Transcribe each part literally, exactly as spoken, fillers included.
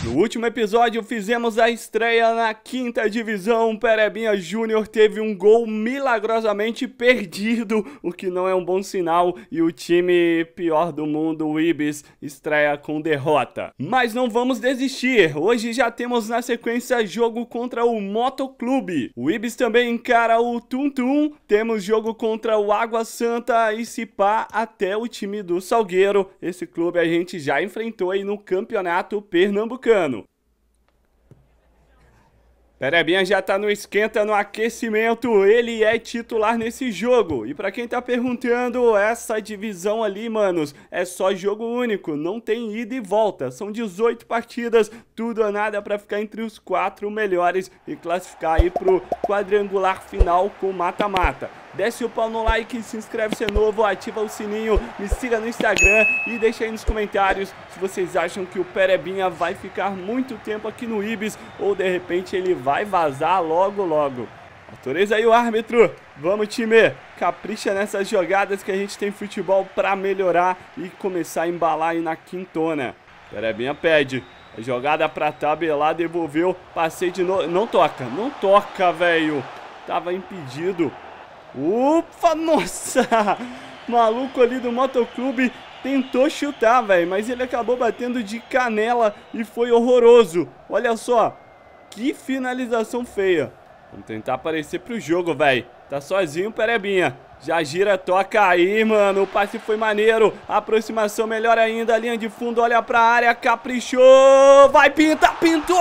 No último episódio fizemos a estreia na quinta divisão. Perebinha Júnior teve um gol milagrosamente perdido, o que não é um bom sinal, e o time pior do mundo, o Ibis, estreia com derrota. Mas não vamos desistir, hoje já temos na sequência jogo contra o Motoclube. O Ibis também encara o Tum Tum, temos jogo contra o Água Santa e se pá até o time do Salgueiro. Esse clube a gente já enfrentou aí no campeonato pernambucano. Perebinha já tá no esquenta, no aquecimento, ele é titular nesse jogo. E pra quem tá perguntando, essa divisão ali, manos, é só jogo único, não tem ida e volta. São dezoito partidas, tudo ou nada pra ficar entre os quatro melhores e classificar aí pro quadrangular final com mata-mata. Desce o pau no like, se inscreve se é novo, ativa o sininho, me siga no Instagram e deixa aí nos comentários se vocês acham que o Perebinha vai ficar muito tempo aqui no Ibis ou de repente ele vai vazar logo logo. Autoriza aí o árbitro, vamos time, capricha nessas jogadas que a gente tem futebol pra melhorar e começar a embalar aí na quintona. Perebinha pede, a jogada pra tabelar, devolveu, passei de novo, não toca, não toca velho, tava impedido. Ufa, nossa! Maluco ali do Motoclube tentou chutar, velho, mas ele acabou batendo de canela e foi horroroso. Olha só, que finalização feia. Vamos tentar aparecer pro jogo, velho. Tá sozinho o Perebinha. Já gira, toca aí, mano. O passe foi maneiro. Aproximação melhor ainda. Linha de fundo, olha pra área. Caprichou. Vai, pinta, pintou.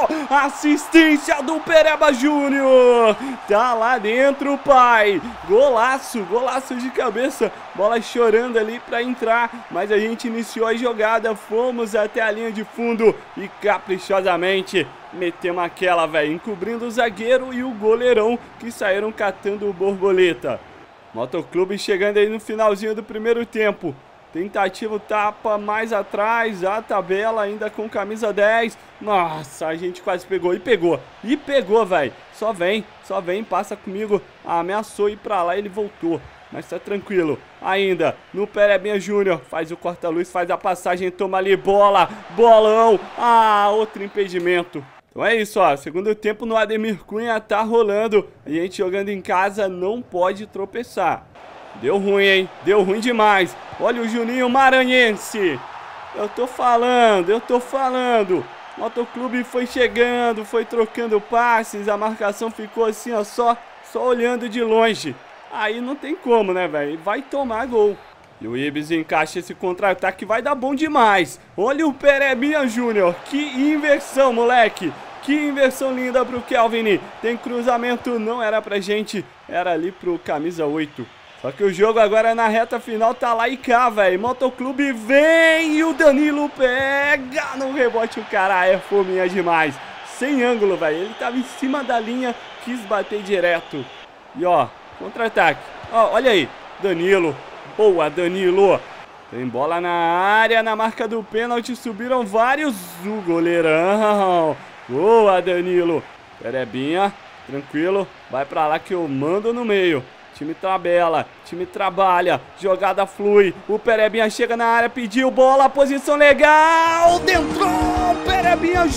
Assistência do Pereba Júnior. Tá lá dentro, pai. Golaço, golaço de cabeça. Bola chorando ali pra entrar. Mas a gente iniciou a jogada. Fomos até a linha de fundo. E caprichosamente metemos aquela, velho. Encobrindo o zagueiro e o goleirão que saíram catando o borboleta. Motoclube chegando aí no finalzinho do primeiro tempo. Tentativa, tapa mais atrás, a tabela ainda com camisa dez. Nossa, a gente quase pegou. E pegou, e pegou, velho. Só vem, só vem, passa comigo. Ah, ameaçou ir pra lá, ele voltou. Mas tá tranquilo. Ainda no Perebinha Júnior. Faz o corta-luz, faz a passagem, toma ali, bola, bolão. Ah, outro impedimento. Então é isso, ó, segundo tempo no Ademir Cunha tá rolando, a gente jogando em casa não pode tropeçar. Deu ruim, hein, deu ruim demais, olha o Juninho Maranhense, eu tô falando, eu tô falando, Motoclube foi chegando, foi trocando passes, a marcação ficou assim, ó, só, só olhando de longe, aí não tem como, né, velho, vai tomar gol. E o Ibis encaixa esse contra-ataque, vai dar bom demais. Olha o Perebinha Júnior, que inversão, moleque. Que inversão linda pro Kelvin. Tem cruzamento, não era pra gente, era ali pro camisa oito. Só que o jogo agora na reta final tá lá e cá, velho. Motoclube vem e o Danilo pega no rebote. O cara é fominha demais. Sem ângulo, velho. Ele tava em cima da linha, quis bater direto. E ó, contra-ataque. Ó, olha aí, Danilo. Boa, Danilo. Tem bola na área, na marca do pênalti, subiram vários. O goleirão. Boa, Danilo. Perebinha, tranquilo. Vai pra lá que eu mando no meio. Time tabela, time trabalha, jogada flui. O Perebinha chega na área, pediu bola, posição legal. Dentro, Perebinha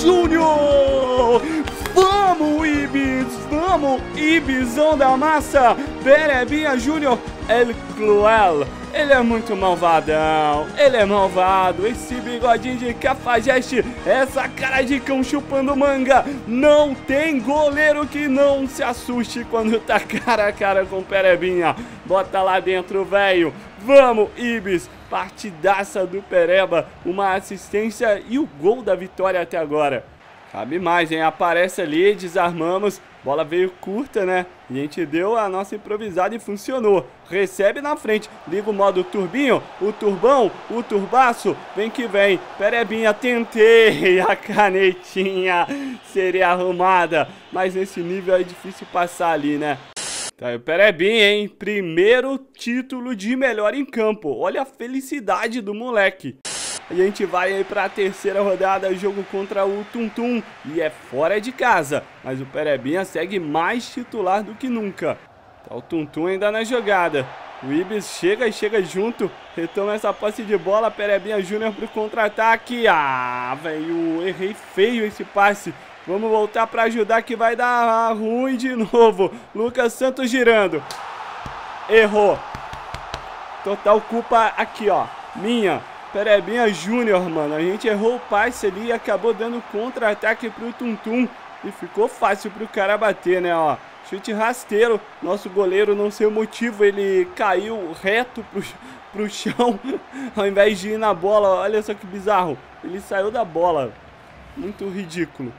Júnior. Vamos, Ibis, vamos, Ibizão da massa. Perebinha Júnior, El Cruel. Ele é muito malvadão, ele é malvado. Esse bigodinho de cafajeste, essa cara de cão chupando manga. Não tem goleiro que não se assuste quando tá cara a cara com o Perebinha. Bota lá dentro, velho. Vamos, Ibis. Partidaça do Pereba. Uma assistência e o gol da vitória até agora. Cabe mais, hein? Aparece ali, desarmamos. Bola veio curta, né? E a gente deu a nossa improvisada e funcionou. Recebe na frente. Liga o modo turbinho, o turbão, o turbaço. Vem que vem. Perebinha, tentei. A canetinha seria arrumada. Mas nesse nível é difícil passar ali, né? Tá aí o Perebinha, hein? Primeiro título de melhor em campo. Olha a felicidade do moleque. A gente vai aí para a terceira rodada, jogo contra o Tum Tum, e é fora de casa, mas o Perebinha segue mais titular do que nunca. Tá o Tum Tum ainda na jogada, O Ibis chega e chega junto. Retoma essa posse de bola. Perebinha Júnior pro contra-ataque. Ah, velho, errei feio esse passe. Vamos voltar para ajudar que vai dar ruim de novo. Lucas Santos girando. Errou. Total culpa aqui, ó. Minha. Perebinha Júnior, mano. A gente errou o passe ali e acabou dando contra-ataque pro Tum Tum. E ficou fácil pro cara bater, né, ó. Chute rasteiro. Nosso goleiro, não sei o motivo, ele caiu reto pro, pro chão. Ao invés de ir na bola. Olha só que bizarro. Ele saiu da bola. Muito ridículo.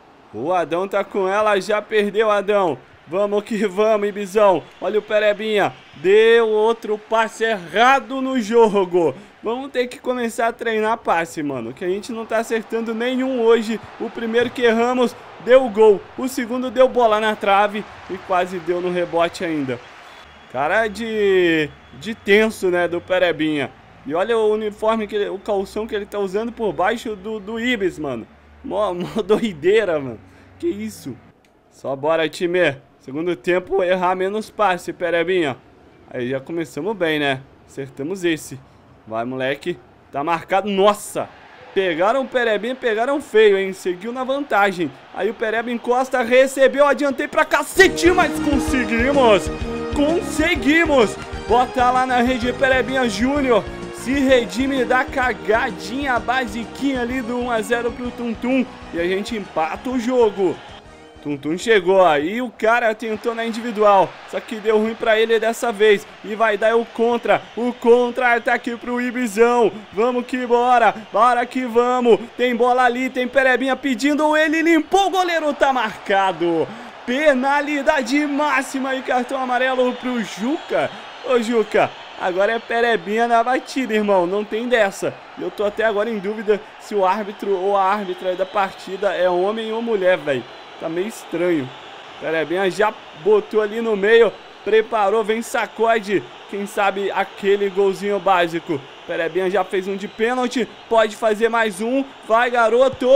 O Adão tá com ela, já perdeu, Adão. Vamos que vamos, Ibizão. Olha o Perebinha. Deu outro passe errado no jogo. Vamos ter que começar a treinar passe, mano. Que a gente não tá acertando nenhum hoje. O primeiro que erramos deu gol. O segundo deu bola na trave e quase deu no rebote ainda. Cara de, de tenso, né, do Perebinha. E olha o uniforme, que ele, o calção que ele tá usando por baixo do, do Ibis, mano. Mó, mó doideira, mano. Que isso? Só bora, time. Segundo tempo, errar menos passe, Perebinha. Aí já começamos bem, né? Acertamos esse. Vai, moleque. Tá marcado. Nossa! Pegaram o Perebinha, pegaram feio, hein? Seguiu na vantagem. Aí o Pereba encosta, recebeu, adiantei pra cacete, mas conseguimos! Conseguimos! Bota lá na rede, Perebinha Júnior. Se redime da cagadinha basiquinha ali do um a zero pro Tum Tum. E a gente empata o jogo. Tum Tum chegou aí, o cara tentou na individual. Só que deu ruim pra ele dessa vez. E vai dar o contra. O contra-ataque pro Ibizão. Vamos que bora. Bora que vamos. Tem bola ali, tem Perebinha pedindo. Ele limpou, o goleiro tá marcado. Penalidade máxima e cartão amarelo pro Juca. Ô, Juca. Agora é Perebinha na batida, irmão. Não tem dessa. Eu tô até agora em dúvida se o árbitro ou a árbitra da partida é homem ou mulher, velho. Tá meio estranho. Perebinha já botou ali no meio. Preparou, vem sacode. Quem sabe aquele golzinho básico. Perebinha já fez um de pênalti. Pode fazer mais um. Vai, garoto.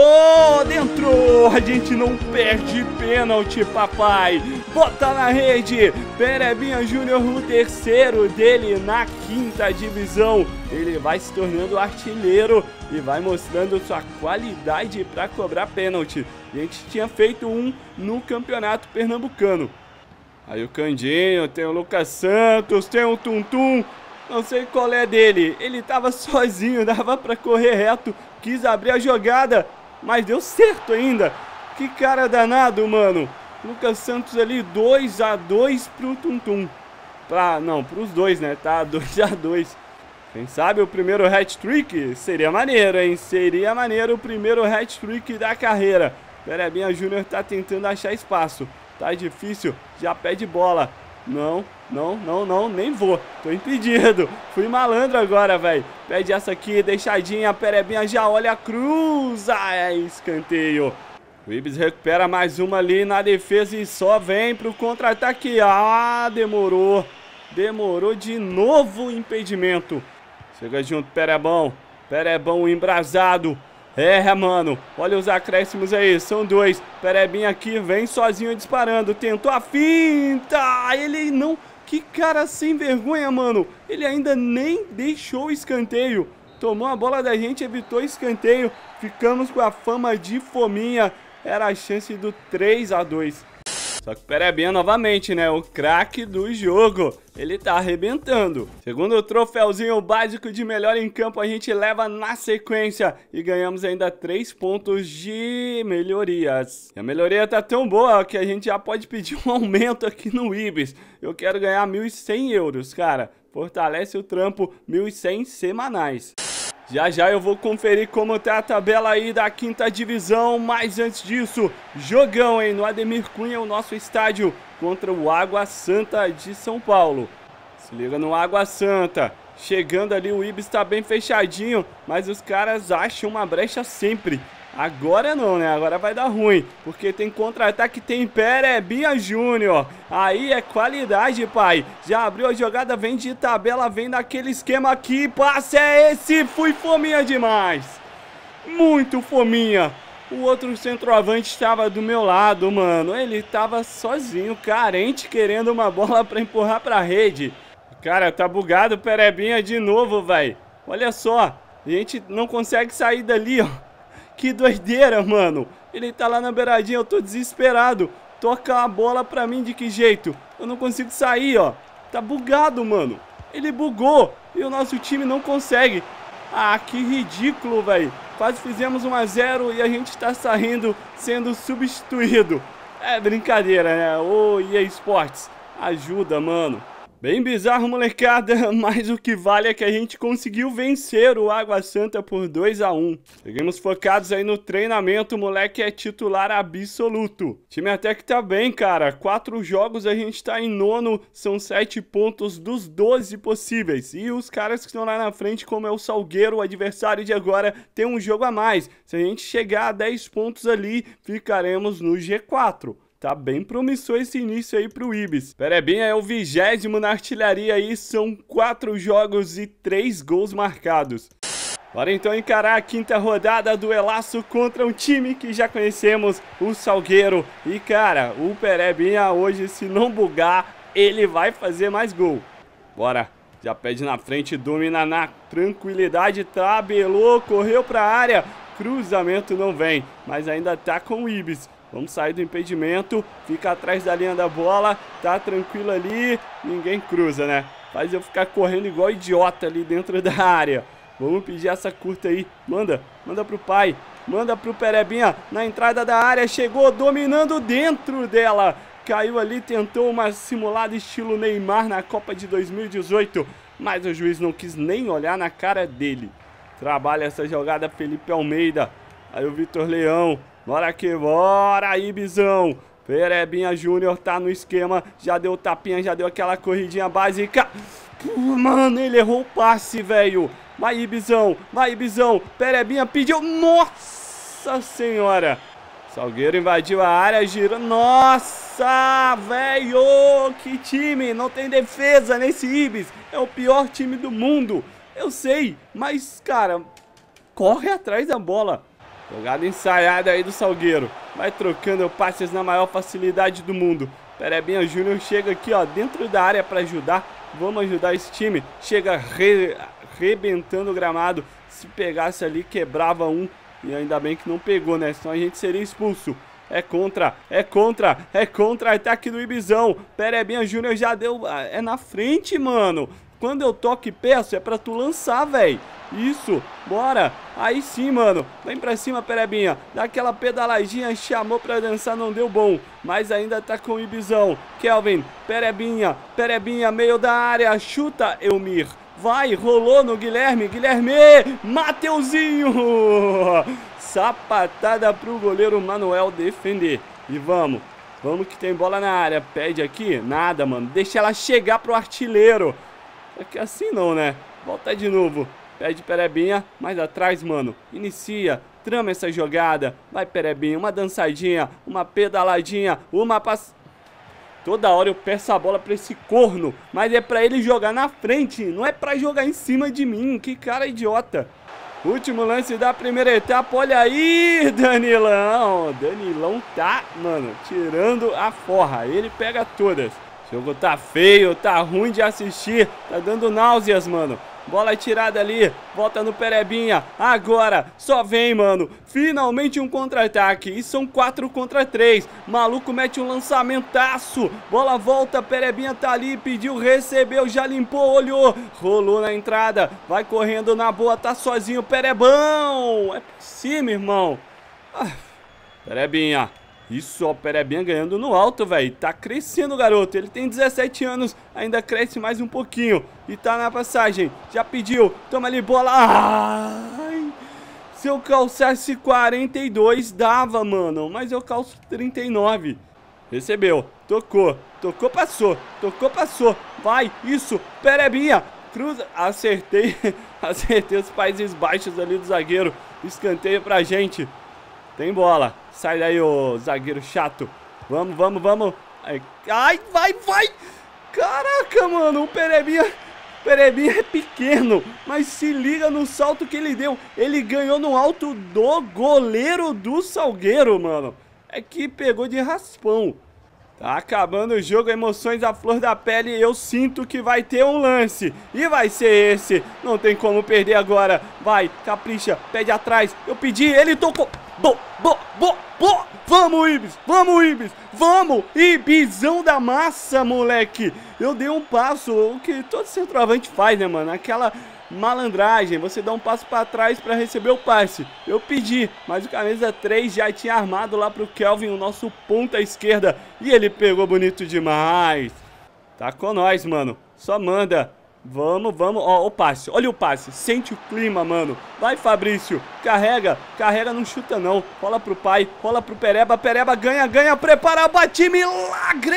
Dentro. A gente não perde pênalti, papai. Bota na rede. Perebinha Júnior, o terceiro dele na quinta divisão. Ele vai se tornando artilheiro e vai mostrando sua qualidade para cobrar pênalti. A gente tinha feito um no campeonato pernambucano. Aí o Candinho, tem o Lucas Santos, tem o Tum Tum. Não sei qual é dele. Ele tava sozinho, dava pra correr reto. Quis abrir a jogada, mas deu certo ainda. Que cara danado, mano. Lucas Santos ali, dois a dois pro Tum Tum. Pra, não, pros dois, né? Tá dois a dois. Quem sabe o primeiro hat-trick? Seria maneiro, hein? Seria maneiro o primeiro hat-trick da carreira. Perebinha Júnior tá tentando achar espaço. Tá difícil, já pede bola. Não, não, não, não, nem vou. Tô impedido. Fui malandro agora, velho. Pede essa aqui, deixadinha. Perebinha já olha a cruz. Ah, escanteio. O Ibis recupera mais uma ali na defesa e só vem pro contra-ataque. Ah, demorou. Demorou de novo o impedimento. Chega junto, Perebão. Perebão embrasado. É, mano, olha os acréscimos aí, são dois. Perebinha aqui, vem sozinho disparando. Tentou a finta. Ele não... Que cara sem vergonha, mano. Ele ainda nem deixou o escanteio. Tomou a bola da gente, evitou o escanteio. Ficamos com a fama de fominha. Era a chance do três a dois. Só que o Perebinha novamente, né? O craque do jogo. Ele tá arrebentando. Segundo o troféuzinho básico de melhor em campo, a gente leva na sequência. E ganhamos ainda três pontos de melhorias. E a melhoria tá tão boa que a gente já pode pedir um aumento aqui no Ibis. Eu quero ganhar mil e cem euros, cara. Fortalece o trampo, mil e cem semanais. Já já eu vou conferir como tá a tabela aí da quinta divisão, mas antes disso, jogão, hein, no Ademir Cunha, o nosso estádio, contra o Água Santa de São Paulo. Se liga no Água Santa, chegando ali o Ibis tá bem fechadinho, mas os caras acham uma brecha sempre. Agora não, né? Agora vai dar ruim, porque tem contra-ataque, tem Perebinha Júnior. Aí é qualidade, pai. Já abriu a jogada, vem de tabela, vem daquele esquema aqui. Passe é esse, fui fominha demais. Muito fominha. O outro centroavante estava do meu lado, mano. Ele estava sozinho, carente, querendo uma bola para empurrar para a rede. Cara, tá bugado o Perebinha de novo, velho. Olha só, a gente não consegue sair dali, ó. Que doideira, mano. Ele tá lá na beiradinha, eu tô desesperado. Toca a bola pra mim de que jeito? Eu não consigo sair, ó. Tá bugado, mano. Ele bugou e o nosso time não consegue. Ah, que ridículo, velho. Quase fizemos um a zero e a gente tá saindo sendo substituído. É brincadeira, né? Ô, E A Sports, ajuda, mano. Bem bizarro, molecada, mas o que vale é que a gente conseguiu vencer o Água Santa por dois a um. Seguimos focados aí no treinamento, o moleque é titular absoluto. O time até que tá bem, cara. Quatro jogos, a gente tá em nono, são sete pontos dos doze possíveis. E os caras que estão lá na frente, como é o Salgueiro, o adversário de agora, tem um jogo a mais. Se a gente chegar a dez pontos ali, ficaremos no G quatro. Tá bem promissor esse início aí pro Ibis. Perebinha é o vigésimo na artilharia aí, são quatro jogos e três gols marcados. Bora então encarar a quinta rodada do Duelaço contra um time que já conhecemos, o Salgueiro. E cara, o Perebinha hoje, se não bugar, ele vai fazer mais gol. Bora, já pede na frente, domina na tranquilidade, tabelou, correu pra área. Cruzamento não vem, mas ainda tá com o Ibis. Vamos sair do impedimento, fica atrás da linha da bola, tá tranquilo ali, ninguém cruza, né? Faz eu ficar correndo igual idiota ali dentro da área. Vamos pedir essa curta aí, manda, manda pro pai, manda pro Perebinha, na entrada da área, chegou dominando dentro dela. Caiu ali, tentou uma simulada estilo Neymar na Copa de dois mil e dezoito, mas o juiz não quis nem olhar na cara dele. Trabalha essa jogada Felipe Almeida, aí o Vitor Leão. Bora que bora, Ibizão. Perebinha Júnior tá no esquema. Já deu tapinha, já deu aquela corridinha básica. Mano, ele errou o passe, velho. Vai, Ibizão, vai, Ibizão. Perebinha pediu. Nossa senhora. Salgueiro invadiu a área, girou. Nossa, velho. Que time. Não tem defesa nesse Ibis. É o pior time do mundo. Eu sei, mas, cara, corre atrás da bola. Jogada ensaiada aí do Salgueiro. Vai trocando passes na maior facilidade do mundo. Perebinha Júnior chega aqui, ó, dentro da área para ajudar. Vamos ajudar esse time. Chega re... rebentando o gramado. Se pegasse ali, quebrava um. E ainda bem que não pegou, né? Senão a gente seria expulso. É contra, é contra, é contra. Ataque do Ibizão. Perebinha Júnior já deu... É na frente, mano. Quando eu toco e peço, é pra tu lançar, velho. Isso, bora. Aí sim, mano. Vem pra cima, Perebinha. Dá aquela pedaladinha, chamou pra dançar, não deu bom. Mas ainda tá com o Ibizão. Kelvin, Perebinha, Perebinha, meio da área. Chuta, Elmir. Vai, rolou no Guilherme. Guilherme, Mateuzinho. Sapatada pro goleiro Manuel defender. E vamos. Vamos que tem bola na área. Pede aqui. Nada, mano. Deixa ela chegar pro artilheiro. Só que assim não, né? Volta de novo. Pede Perebinha, mais atrás, mano. Inicia, trama essa jogada. Vai, Perebinha, uma dançadinha, uma pedaladinha, uma pass... Toda hora eu peço a bola pra esse corno, mas é pra ele jogar na frente, não é pra jogar em cima de mim. Que cara idiota. Último lance da primeira etapa, olha aí, Danilão. Danilão tá, mano, tirando a forra. Ele pega todas. O jogo tá feio, tá ruim de assistir, tá dando náuseas, mano. Bola tirada ali, volta no Perebinha. Agora, só vem, mano. Finalmente um contra-ataque. E são quatro contra três. Maluco mete um lançamentaço. Bola volta, Perebinha tá ali, pediu, recebeu, já limpou, olhou. Rolou na entrada, vai correndo na boa, tá sozinho, Perebão. É por cima, irmão. Ah, Perebinha. Isso, ó, Perebinha ganhando no alto, velho. Tá crescendo o garoto. Ele tem dezessete anos, ainda cresce mais um pouquinho. E tá na passagem. Já pediu. Toma ali, bola. Ai! Se eu calçasse quarenta e dois, dava, mano. Mas eu calço trinta e nove. Recebeu. Tocou. Tocou, passou. Tocou, passou. Vai. Isso. Perebinha. Cruza. Acertei. Acertei os Países Baixos ali do zagueiro. Escanteio pra gente. Tem bola. Sai daí, ô zagueiro chato. Vamos, vamos, vamos. Ai, vai, vai. Caraca, mano. O Perebinha... Perebinha é pequeno, mas se liga no salto que ele deu. Ele ganhou no alto do goleiro do Salgueiro, mano. É que pegou de raspão. Tá acabando o jogo, emoções à flor da pele. Eu sinto que vai ter um lance. E vai ser esse. Não tem como perder agora. Vai, capricha, pede atrás. Eu pedi, ele tocou. Bo, bo, bo, bo. Vamos, Ibis. Vamos, Ibis. Vamos. Ibizão da massa, moleque. Eu dei um passo, o que todo centroavante faz, né, mano? Aquela malandragem, você dá um passo pra trás pra receber o passe. Eu pedi, mas o camisa três já tinha armado lá pro Kelvin, o nosso ponta esquerda, e ele pegou bonito demais. Tá com nós, mano. Só manda. Vamos, vamos. Ó, o passe. Olha o passe. Sente o clima, mano. Vai, Fabrício. Carrega. Carrega, não chuta, não. Rola pro pai. Rola pro Pereba. Pereba ganha, ganha. Prepara, bate. Milagre!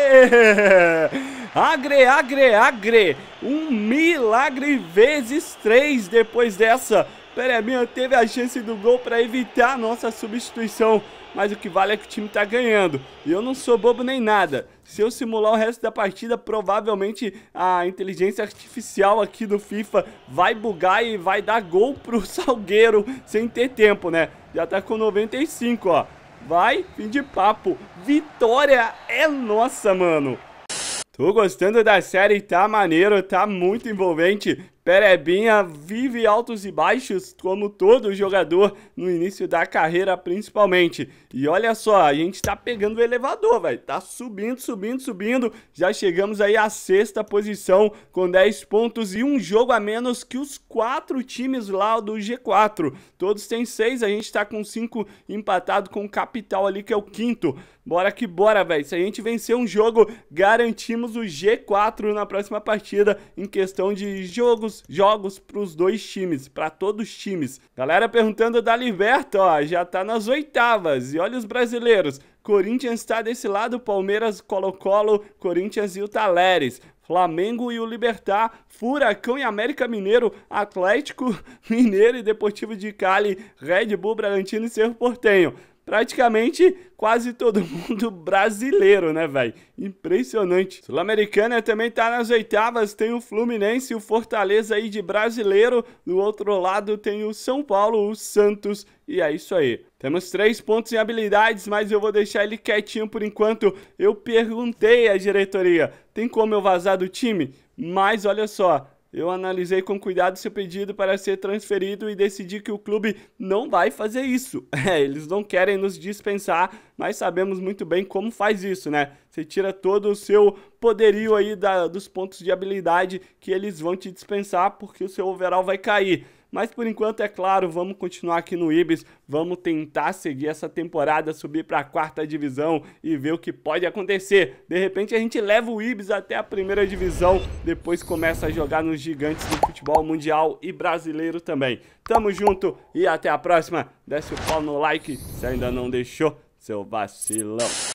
Agre, agre, agre. Um milagre vezes três depois dessa. Perebinha teve a chance do gol para evitar a nossa substituição. Mas o que vale é que o time tá ganhando. E eu não sou bobo nem nada. Se eu simular o resto da partida, provavelmente a inteligência artificial aqui do FIFA vai bugar e vai dar gol pro Salgueiro sem ter tempo, né? Já tá com noventa e cinco, ó. Vai, fim de papo. Vitória é nossa, mano. Tô gostando da série, tá maneiro, tá muito envolvente. Perebinha vive altos e baixos, como todo jogador no início da carreira, principalmente. E olha só, a gente tá pegando o elevador, velho. Tá subindo, subindo, subindo. Já chegamos aí à sexta posição com dez pontos e um jogo a menos que os quatro times lá do G quatro. Todos têm seis, a gente tá com cinco empatado com o Capital ali, que é o quinto. Bora que bora, velho. Se a gente vencer um jogo, garantimos o G quatro na próxima partida em questão de jogos jogos pros dois times, para todos os times. Galera perguntando da Liberta, ó, já tá nas oitavas. E olha os brasileiros. Corinthians tá desse lado, Palmeiras, Colo-Colo, Corinthians e o Talheres. Flamengo e o Libertad, Furacão e América Mineiro, Atlético Mineiro e Deportivo de Cali, Red Bull, Bragantino e Cerro Porteño. Praticamente quase todo mundo brasileiro, né, velho? Impressionante. Sul-Americana também tá nas oitavas, tem o Fluminense e o Fortaleza aí de brasileiro. Do outro lado tem o São Paulo, o Santos, e é isso aí. Temos três pontos em habilidades, mas eu vou deixar ele quietinho por enquanto. Eu perguntei à diretoria, tem como eu vazar do time? Mas olha só, eu analisei com cuidado seu pedido para ser transferido e decidi que o clube não vai fazer isso. É, eles não querem nos dispensar, mas sabemos muito bem como faz isso, né? Você tira todo o seu poderio aí da, dos pontos de habilidade que eles vão te dispensar porque o seu overall vai cair. Mas por enquanto, é claro, vamos continuar aqui no Ibis, vamos tentar seguir essa temporada, subir para a quarta divisão e ver o que pode acontecer. De repente a gente leva o Ibis até a primeira divisão, depois começa a jogar nos gigantes do futebol mundial e brasileiro também. Tamo junto e até a próxima. Desce o pau no like se ainda não deixou, seu vacilão.